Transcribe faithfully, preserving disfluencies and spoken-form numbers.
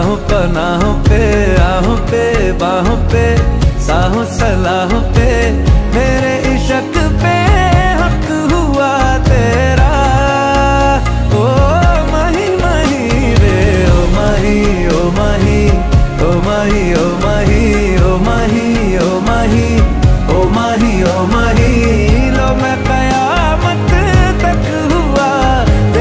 राहों पनाहों पे, आहों पे बाहों पे, साहों सलाहों पे